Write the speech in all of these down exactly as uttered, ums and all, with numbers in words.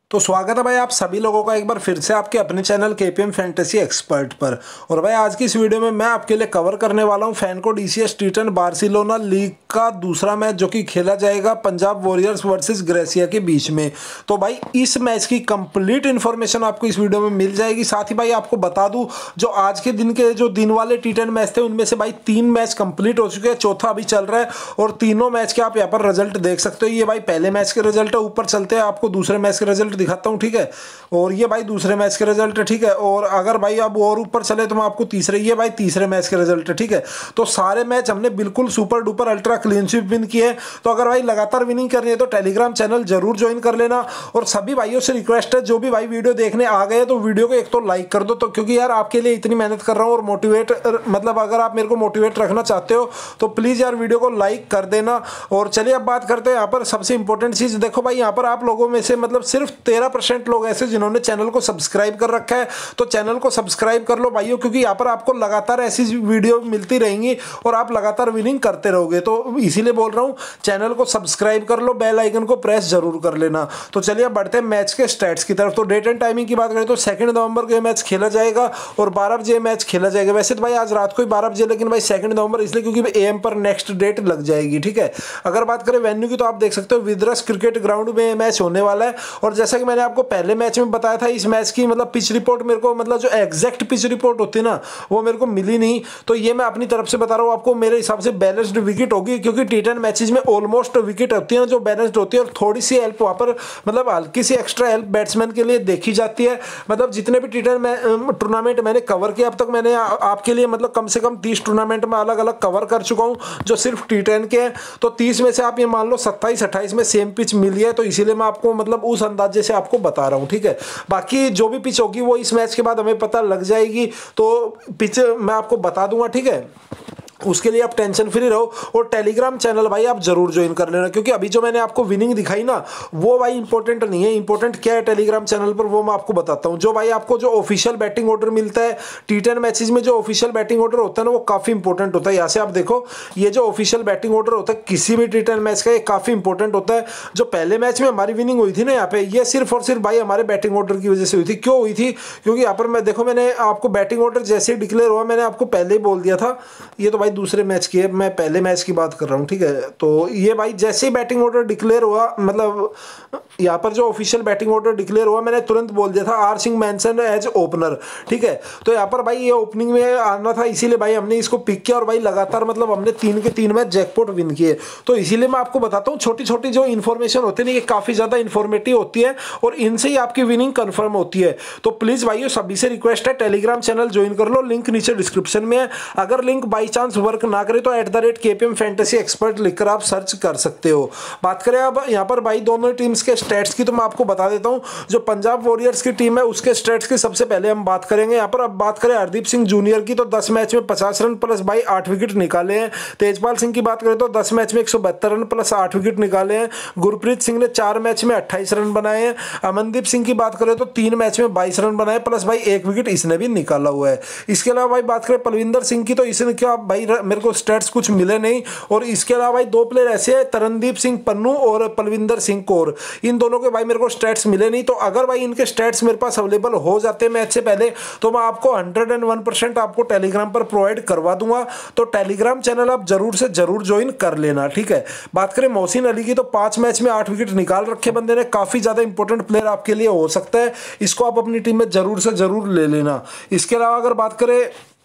तो स्वागत है भाई आप सभी लोगों का एक बार फिर से आपके अपने चैनल केपीएम फैंटेसी एक्सपर्ट पर। और भाई आज की इस वीडियो में मैं आपके लिए कवर करने वाला हूं फैनको डीसीएस टी टेन बार्सिलोना लीग का दूसरा मैच जो कि खेला जाएगा पंजाब वॉरियर्स वर्सेस ग्रेसिया के बीच में। तो भाई इस मैच की कंप्लीट इन्फॉर्मेशन आपको इस वीडियो में मिल जाएगी। साथ ही भाई आपको बता दूँ जो आज के दिन के जो दिन वाले टी टेन मैच थे उनमें से भाई तीन मैच कंप्लीट हो चुके हैं, चौथा अभी चल रहा है और तीनों मैच के आप यहाँ पर रिजल्ट देख सकते हो। ये भाई पहले मैच के रिजल्ट है, ऊपर चलते हैं आपको दूसरे मैच के रिजल्ट दिखाता हूं, ठीक है। और ये भाई दूसरे मैच के रिजल्ट है, ठीक है। और अगर भाई अब और ऊपर चले तो मैं आपको तीसरे, ये भाई तीसरे मैच के रिजल्ट है, ठीक है। तो सारे मैच हमने बिल्कुल super duper ultra clean sweep win किए। तो अगर भाई लगातार विनिंग करनी है तो टेलीग्राम चैनल जरूर ज्वाइन कर लेना। और सभी भाइयों से रिक्वेस्ट है जो भी भाई वीडियो देखने आ गए तो वीडियो को एक तो लाइक कर दो, तो क्योंकि यार आपके लिए इतनी मेहनत कर रहा हूँ और मोटिवेट मतलब अगर आप मेरे को मोटिवेट रखना चाहते हो तो प्लीज यार वीडियो को लाइक कर देना। और चलिए अब बात करते हैं यहाँ पर सबसे इंपॉर्टेंट चीज। देखो भाई यहाँ पर आप लोगों में से मतलब सिर्फ तेरह परसेंट लोग ऐसे जिन्होंने चैनल को सब्सक्राइब कर रखा है, तो चैनल को सब्सक्राइब कर लो भाइयों, क्योंकि यहाँ पर आपको लगातार ऐसी वीडियो मिलती रहेंगी और आप लगातार विनिंग करते रहोगे। तो इसीलिए बोल रहा हूँ चैनल को सब्सक्राइब कर लो, बेल आइकन को प्रेस जरूर कर लेना। तो चलिए बढ़ते हैं मैच के स्टैट्स की तरफ। तो डेट एंड टाइमिंग की बात करें तो सेकंड नवंबर को मैच खेला जाएगा और बारह बजे मैच खेला जाएगा। वैसे तो भाई आज रात को ही बारह बजे, लेकिन भाई सेकंड नवंबर इसलिए क्योंकि एएम पर नेक्स्ट डेट लग जाएगी, ठीक है। अगर बात करें वेन्यू की तो आप देख सकते हो विद्रस क्रिकेट ग्राउंड में मैच होने वाला है। और जैसा कि मैंने आपको पहले मैच में बताया था इस मैच की मतलब पिच रिपोर्ट मेरे को मतलब जो एग्जैक्ट पिच रिपोर्ट होती है ना वो मेरे को मिली नहीं, तो ये मैं अपनी तरफ से बता रहा हूँ आपको। मेरे हिसाब से बैलेंस्ड विकेट होगी, क्योंकि टी टेन मैचेस में ऑलमोस्ट विकेट होती है ना जो बैलेंस्ड होती है और थोड़ी सी हेल्प वहाँ पर मतलब हल्की सी एक्स्ट्रा हेल्प बैट्समैन के लिए देखी जाती है। मतलब जितने भी टी टेन टूर्नामेंट मैंने कवर किया अब तक, मैंने आपके लिए मतलब कम से कम तीस टूर्नामेंट में अलग अलग कवर कर चुका हूँ जो सिर्फ टी टेन के हैं। तो तीस में से आप ये मान लो सत्ताईस अट्ठाईस में सेम पिच मिली है, तो इसीलिए मैं आपको मतलब उस अंदाजे से आपको बता रहा हूँ, ठीक है। बाकी जो भी पिच होगी वो इस मैच के बाद हमें पता लग जाएगी, तो पिच मैं आपको बता दूंगा, ठीक है। उसके लिए आप टेंशन फ्री रहो। और टेलीग्राम चैनल भाई आप जरूर ज्वाइन कर लेना, क्योंकि अभी जो मैंने आपको विनिंग दिखाई ना वो भाई इंपॉर्टेंट नहीं है। इंपॉर्टेंट क्या है टेलीग्राम चैनल पर वो मैं आपको बताता हूँ। जो भाई आपको जो ऑफिशियल बैटिंग ऑर्डर मिलता है टी टेन मैचेस में, जो ऑफिशियल बैटिंग ऑर्डर होता है ना वो काफी इंपॉर्टेंट होता है। यहाँ से आप देखो ये जो ऑफिशियल बैटिंग ऑर्डर होता है किसी भी टी टेन मैच का, ये काफी इंपॉर्टेंट होता है। जो पहले मैच में हमारी विनिंग हुई थी ना यहाँ पे, ये सिर्फ और सिर्फ भाई हमारे बैटिंग ऑर्डर की वजह से हुई थी। क्यों हुई थी? क्योंकि यहाँ पर मैं देखो मैंने आपको बैटिंग ऑर्डर जैसे ही डिक्लेयर हुआ मैंने आपको पहले ही बोल दिया था। ये तो भाई दूसरे मैच की, मैं पहले मैच की बात कर रहा हूँ, ठीक है। तो ये भाई जैसे ही बैटिंग ऑर्डर डिक्लेयर हुआ मतलब यहाँ पर जो ऑफिशियल बैटिंग ऑर्डर डिक्लेयर हुआ मैंने तुरंत बोल दिया था आर सिंह मैनसन एज ओपनर, ठीक है। तो यहाँ पर भाई ये ओपनिंग में आना था, इसीलिए भाई हमने इसको पिक किया और भाई लगातार मतलब हमने तीन के तीन मैच जैकपॉट विन किए। तो इसीलिए मैं आपको बताता हूँ छोटी छोटी जो इन्फॉर्मेशन होती है ना ये काफी ज्यादा इन्फॉर्मेटिव होती है और इनसे ही आपकी विनिंग कंफर्म होती है। तो प्लीज भाइयों सभी से रिक्वेस्ट है टेलीग्राम चैनल ज्वाइन कर लो, लिंक नीचे डिस्क्रिप्शन में है। अगर लिंक बाई चांस वर्क ना करे तो at the rate KPM fantasy expert लिखकर आप सर्च कर सकते हो। बात करें अब यहाँ पर भाई दोनों टीम्स के स्टैट्स की, तो मैं आपको बता देता हूँ जो पंजाब वॉरियर्स की टीम है उसके स्टैट्स की सबसे पहले हम बात करेंगे। यहाँ पर अब बात करें हरदीप सिंह जूनियर की, तो दस मैच में पचास रन प्लस भाई आठ विकेट निकाले हैं। तेजपाल सिंह की बात करें तो दस मैच में एक सौ बहत्तर रन प्लस आठ विकेट निकाले हैं। गुरप्रीत सिंह ने चार मैच में अट्ठाईस रन बनाए हैं। अमनदीप सिंह की बात करें तो तीन मैच में बाईस रन बनाए प्लस भाई एक विकेट इसने भी निकाला हुआ है। इसके अलावा भाई बात करें पलविंदर सिंह की, तो इसने क्या भाई मेरे को स्टैट्स कुछ मिले नहीं। और इसके अलावा भाई दो प्लेयर ऐसे हैं तरनदीप सिंह पन्नू और पलविंदर सिंह कौर, इन दोनों के भाई मेरे को स्टैट्स मिले नहीं। तो अगर भाई इनके स्टैट्स मेरे पास अवेलेबल हो जाते मैच से पहले तो मैं आपको हंड्रेड एंड वन परसेंट आपको टेलीग्राम पर प्रोवाइड करवा दूंगा। तो टेलीग्राम चैनल आप जरूर से जरूर ज्वाइन कर लेना, ठीक है। बात करें मोहसिन अली की, तो पांच मैच में आठ विकेट निकाल रखे बंदे ने, काफी ज्यादा इंपॉर्टेंट प्लेयर आपके लिए हो सकता है, इसको आप अपनी टीम में जरूर से जरूर ले लेना। इसके अलावा अगर बात करें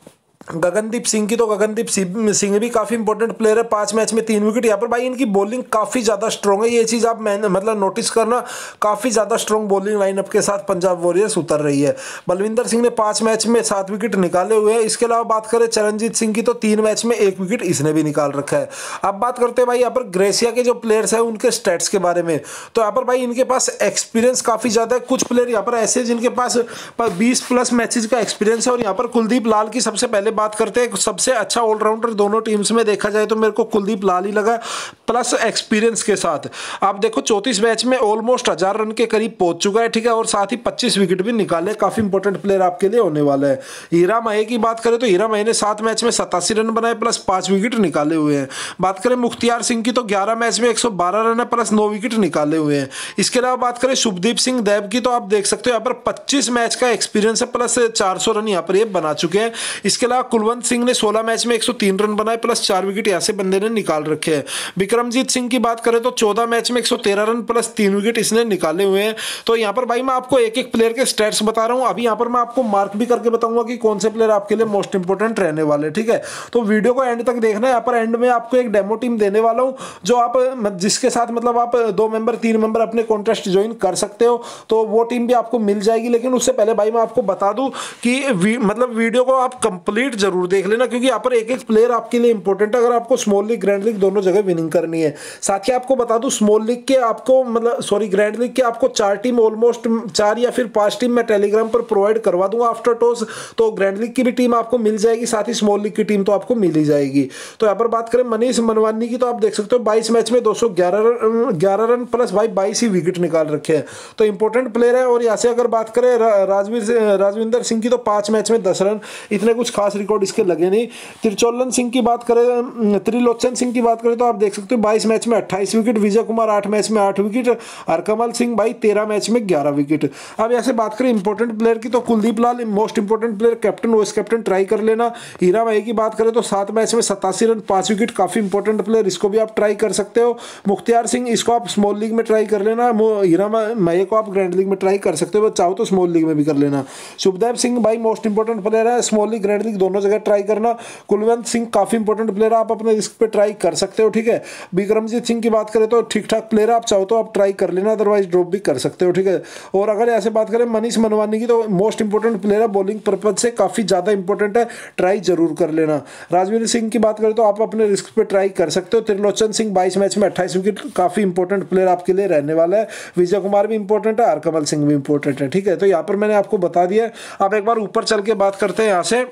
गगनदीप सिंह की, तो गगनदीप सिंह भी काफी इंपॉर्टेंट प्लेयर है, पांच मैच में तीन विकेट। यहाँ पर भाई इनकी बॉलिंग काफी ज्यादा स्ट्रॉन्ग है, ये चीज आप मैंने मतलब नोटिस करना, काफी ज्यादा स्ट्रॉन्ग बॉलिंग लाइनअप के साथ पंजाब वॉरियर्स उतर रही है। बलविंदर सिंह ने पांच मैच में सात विकेट निकाले हुए हैं। इसके अलावा बात करें चरणजीत सिंह की, तो तीन मैच में एक विकेट इसने भी निकाल रखा है। अब बात करते हैं भाई यहाँ पर ग्रेसिया के जो प्लेयर्स है उनके स्टैट्स के बारे में। तो यहाँ पर भाई इनके पास एक्सपीरियंस काफी ज्यादा है। कुछ प्लेयर यहाँ पर ऐसे जिनके पास बीस प्लस मैचेस का एक्सपीरियंस है। और यहाँ पर कुलदीप लाल की सबसे पहले बात करते हैं सबसे अच्छा ऑलराउंडर दोनों टीम्स में देखा जाए तो मेरे को कुलदीप लाल ही लगा, प्लस एक्सपीरियंस के साथ। आप देखो चौंतीस मैच में ऑलमोस्ट हजार रन के करीब पहुंच चुका है, ठीक है, और साथ ही पच्चीस विकेट भी निकाले, काफी इंपॉर्टेंट प्लेयर आपके लिए होने वाला है। हीरा महे की बात करें तो हीरा महे ने सात मैच में सतासी रन बनाए प्लस पांच विकेट निकाले हुए हैं। बात करें मुख्तियार सिंह की तो ग्यारह मैच में एक सौ बारह रन है प्लस नौ विकेट निकाले हुए हैं। इसके अलावा बात करें शुभदीप सिंह देव की तो आप देख सकते हो यहाँ पर पच्चीस मैच का एक्सपीरियंस है प्लस चार सौ रन यहाँ पर ये बना चुके हैं। इसके अलावा कुलवंत सिंह ने सोलह मैच में एक सौ तीन रन बनाए प्लस चार विकेट यहाँ से बंदे ने निकाल रखे हैं। विक्रमजीत सिंह की बात करें तो चौदह मैच में एक सौ तेरह रन प्लस तीन विकेट इसने निकाले हुए हैं। तो यहाँ पर भाई मैं आपको एक एक प्लेयर के स्टैट्स बता रहा हूँ, अभी यहाँ पर मैं आपको मार्क भी करके बताऊंगा कि कौन से प्लेयर आपके लिए मोस्ट इंपोर्टेंट रहने वाले, ठीक है। तो वीडियो को एंड तक देखना है। यहाँ पर एंड में आपको एक डेमो टीम देने वाला हूँ जो आप जिसके साथ मतलब आप दो मेंबर तीन मेंबर अपने कॉन्टेस्ट ज्वाइन कर सकते हो, तो वो टीम भी आपको मिल जाएगी। लेकिन उससे पहले भाई मैं आपको बता दूं कि वी, मतलब वीडियो को आप कंप्लीट जरूर देख लेना, क्योंकि यहाँ पर एक एक प्लेयर आपके लिए इंपॉर्टेंट है अगर आपको स्मॉल लीग ग्रैंड लीग दोनों जगह विनिंग करनी है। साथ ही आपको बता दूं स्मॉल लीग के आपको मतलब सॉरी ग्रैंड लीग के आपको चार टीम ऑलमोस्ट चार या फिर पांच टीम मैं टेलीग्राम पर प्रोवाइड करवा दूंगा आफ्टर टॉस, तो ग्रैंड लीग की भी टीम आपको मिल जाएगी, साथ ही स्मॉल लीग की टीम तो आपको मिल ही जाएगी। तो यहाँ पर बात करें मनीष मनवानी की तो आप देख सकते हो बाईस मैच में दो सौ ग्यारह रन प्लस भाई बाईस ही विकेट निकाल रखे हैं, तो इंपॉर्टेंट प्लेयर है। और यहाँ से अगर बात करें राजवीर राजविंदर सिंह की तो पांच मैच में दस रन, इतने कुछ खास रिकॉर्ड इसके लगे नहीं। त्रिचोलन सिंह की बात करें त्रिलोचन सिंह की बात करें तो आप देख सकते हो बाईस मैच में अट्ठाईस विकेट, विजय कुमार आठ मैच में आठ विकेट, हरकमल सिंह भाई तेरह मैच में ग्यारह विकेट। अब ऐसे बात करें इंपॉर्टेंट प्लेयर की तो Kuldeep Lal most important player, captain vice captain try कर लेना। हीरा महे की बात करें तो सात मैच में सतासी रन पांच विकेट, काफी इंपॉर्टेंट प्लेयर, इसको भी आप ट्राई कर सकते हो। मुख्तियार सिंह इसको आप स्मॉल लीग में ट्राई कर लेना, हीरा महे को आप ग्रैंड लीग में ट्राई कर सकते हो, चाहो तो स्मॉल लीग में भी कर लेना। शुभदेव सिंह भाई मोस्ट इंपॉर्टेंट प्लेयर है, स्मॉल लीग ग्रैंड लीग दोनों जगह ट्राई करना। कुलवंत सिंह काफी इंपॉर्टेंट प्लेयर है, आप अपने रिस्क पे ट्राई कर सकते हो, ठीक है। विक्रमजीत सिंह की बात करें तो ठीक ठाक प्लेयर है, आप चाहो तो आप ट्राई कर लेना, अदरवाइज ड्रॉप भी कर सकते हो, ठीक है। और अगर ऐसे बात करें मनीष मनवानी की तो मोस्ट इंपॉर्टेंट प्लेयर है, बॉलिंग पर्पज से काफी ज्यादा इंपॉर्टेंट है, ट्राई जरूर कर लेना। राजवीर सिंह की बात करें तो आप अपने रिस्क पे ट्राई कर सकते हो। त्रिलोचन सिंह बाईस मैच में अट्ठाईस विकेट, काफी इंपॉर्टेंट प्लेयर आपके लिए रहने वाला है। विजय कुमार भी इंपॉर्टेंट है, हरकमल सिंह भी इंपॉर्टेंट है, ठीक है। तो यहाँ पर मैंने आपको बता दिया। अब एक बार ऊपर चल के बात करते हैं यहाँ से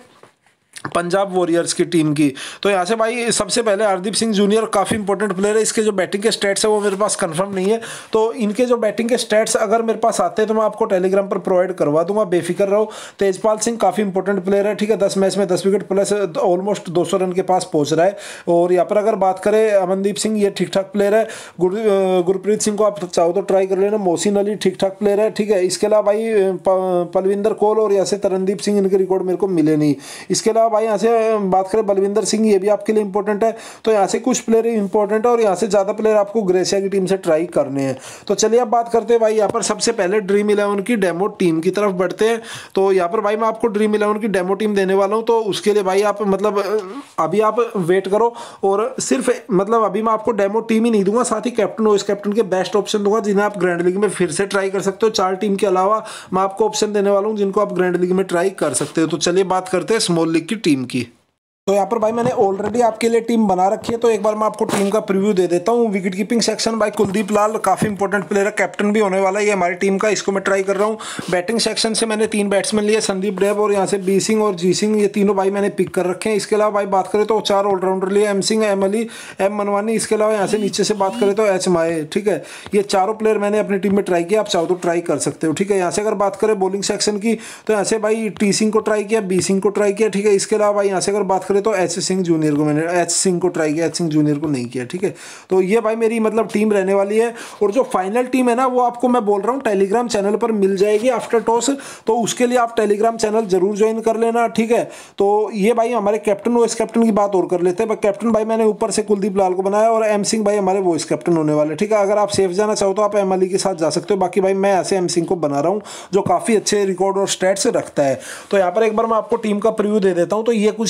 पंजाब वॉरियर्स की टीम की। तो यहाँ से भाई सबसे पहले हरदीप सिंह जूनियर काफ़ी इंपॉर्टेंट प्लेयर है, इसके जो बैटिंग के स्टैट्स है वो मेरे पास कंफर्म नहीं है, तो इनके जो बैटिंग के स्टैट्स अगर मेरे पास आते हैं तो मैं आपको टेलीग्राम पर प्रोवाइड करवा दूंगा, बेफिक्र रहो। तेजपाल सिंह काफ़ी इंपॉर्टेंट प्लेयर है, ठीक है, दस मैच में दस विकेट प्लस ऑलमोस्ट दो सौ रन के पास पहुंच रहा है। और यहाँ पर अगर बात करें अमनदीप सिंह, ये ठीक ठाक प्लेयर है। गुर गुरप्रीत सिंह को आप चाहो तो ट्राई कर लेना। मोहसिन अली ठीक ठाक प्लेयर है, ठीक है। इसके अलावा भाई पलविंदर कौल और यहाँ से तरनदीप सिंह, इनके रिकॉर्ड मेरे को मिले नहीं। इसके अलावा भाई यहाँ से बात करें बलविंदर सिंह, ये भी आपके लिए इंपॉर्टेंट है। तो यहाँ से कुछ प्लेयर इंपॉर्टेंट है और यहाँ से ज्यादा प्लेयर आपको ग्रेसिया की टीम से ट्राई करने हैं। तो चलिए अब बात करते हैं भाई यहाँ पर सबसे पहले ड्रीम इलेवन की डेमो टीम की तरफ बढ़ते हैं। तो यहाँ पर भाई मैं आपको ड्रीम इलेवन की डेमो टीम देने वाला हूँ, तो उसके लिए भाई आप मतलब अभी आप वेट करो, और सिर्फ मतलब अभी मैं आपको डेमो टीम ही नहीं दूंगा, साथ ही कैप्टन वाइस कैप्टन के बेस्ट ऑप्शन दूंगा जिन्हें आप ग्रैंड लीग में फिर से ट्राई कर सकते हो। चार टीम के अलावा मैं आपको ऑप्शन देने वाला हूँ जिनको आप ग्रैंड लीग में ट्राई कर सकते हो। तो चलिए बात करते हैं स्मॉल लीग की टीम की। तो यहाँ पर भाई मैंने ऑलरेडी आपके लिए टीम बना रखी है, तो एक बार मैं आपको टीम का प्रीव्यू दे देता हूँ। विकेट कीपिंग सेक्शन भाई कुलदीप लाल काफी इंपॉर्टेंट प्लेयर है, कैप्टन भी होने वाला है ये हमारी टीम का, इसको मैं ट्राई कर रहा हूँ। बैटिंग सेक्शन से मैंने तीन बैट्समैन लिए, संदीप डेव और यहाँ से बी सिंह और जी सिंह, ये तीनों भाई मैंने पिक कर रखे हैं। इसके अलावा भाई बात करें तो चार ऑलराउंडर लिए, M Singh, M Ali, M Manwani. इसके अलावा यहाँ से नीचे से बात करें तो एच माए, ठीक है। ये चारों प्लेयर मैंने अपनी टीम में ट्राई किया, आप चाहो तो ट्राई कर सकते हो, ठीक है। यहाँ से अगर बात करें बॉलिंग सेक्शन की तो यहाँ से भाई टी सिंह को ट्राई किया, बी सिंह को ट्राई किया, ठीक है। इसके अलावा भाई यहाँ से अगर बात करें तो एच सिंह जूनियर को मैंने एच सिंह को ट्राई किया, एच सिंह जूनियर को नहीं किया, ठीक है। तो ये भाई मेरी मतलब टीम रहने वाली है, और जो फाइनल टीम है ना वो आपको मैं बोल रहा हूँ टेलीग्राम चैनल पर मिल जाएगी आफ्टर टॉस, तो उसके लिए आप टेलीग्राम चैनल जरूर ज्वाइन कर लेना, ठीक है। तो ये भाई हमारे कैप्टन वाइस कैप्टन की बात और कर लेते हैं। कैप्टन भाई मैंने ऊपर से कुलदीप लाल को बनाया, और एम सिंह भाई हमारे वाइस कैप्टन होने वाले, ठीक है। अगर आप सेफ जाना चाहो तो आप एम अली के साथ जा सकते हो, बाकी भाई मैं ऐसे एम सिंह को बना रहा हूँ जो काफी अच्छे रिकॉर्ड और स्टैट्स रखता है। तो यहाँ पर एक बार मैं आपको टीम का प्रीव्यू दे देता हूँ। तो ये कुछ इस प्रकार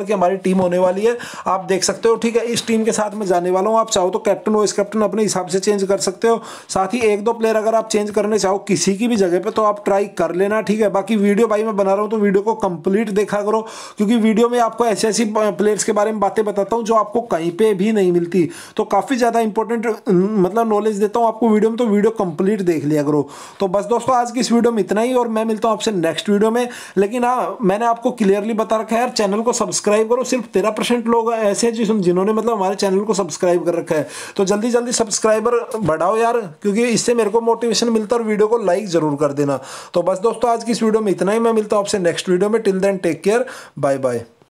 की हमारी टीम होने वाली है, आप देख सकते हो। ठीक है, इस टीम के साथ मैं जाने वाला हूँ। आप चाहो तो कैप्टन वाइस कैप्टन अपने हिसाब से चेंज कर सकते हो। साथ ही एक दो प्लेयर अगर आप चेंज करने चाहो किसी की भी जगह पे तो आप ट्राई कर लेना। ठीक है, बाकी वीडियो भाई मैं बना रहा हूँ तो वीडियो को कंप्लीट देखा करो, क्योंकि वीडियो में आपको ऐसी ऐसी प्लेयर्स के बारे में बातें बताता हूँ जो आपको कहीं पे भी नहीं मिलती। तो काफी ज्यादा इंपॉर्टेंट मतलब नॉलेज देता हूँ आपको वीडियो में, तो वीडियो कंप्लीट देख लिया करो। तो बस दोस्तों आज की इस वीडियो में इतना ही, और मैं मिलता हूँ आपसे नेक्स्ट वीडियो में। लेकिन हाँ, मैंने आपको क्लियरली बता रखा है यार, चैनल को सब्सक्राइब करो। सिर्फ तेरह परसेंट लोग ऐसे हैं जिन्होंने मतलब हमारे चैनल को सब्सक्राइब कर रखा है, तो जल्दी जल्दी सब्सक्राइबर बढ़ाओ यार, क्योंकि इससे मेरे को मोटिवेशन मिलता है। और वीडियो को लाइक जरूर कर देना। तो बस दोस्तों आज की इस वीडियो में इतना ही, मैं मिलता हूं आपसे नेक्स्ट वीडियो में। Till then take care, bye bye.